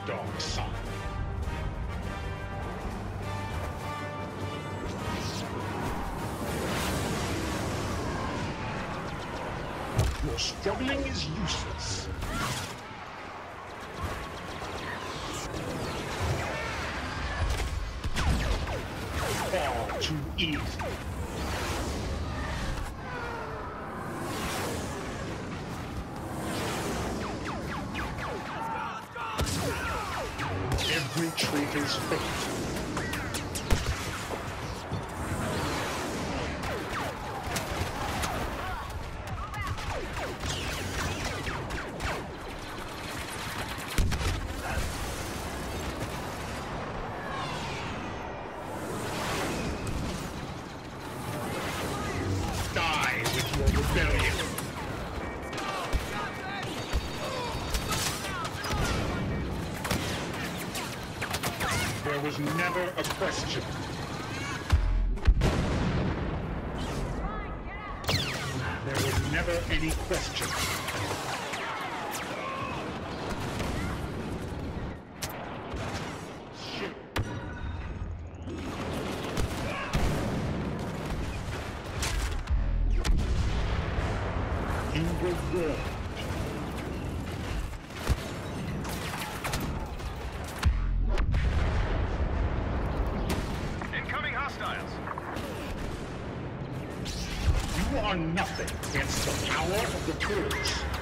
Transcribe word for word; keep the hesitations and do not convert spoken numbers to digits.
dark side. Your struggling is useless. Far too easy. Every traitor's fate. Die with your rebellion. There was never a question. There was never any question. Shit. You were warned. You are nothing against the power of the Purge.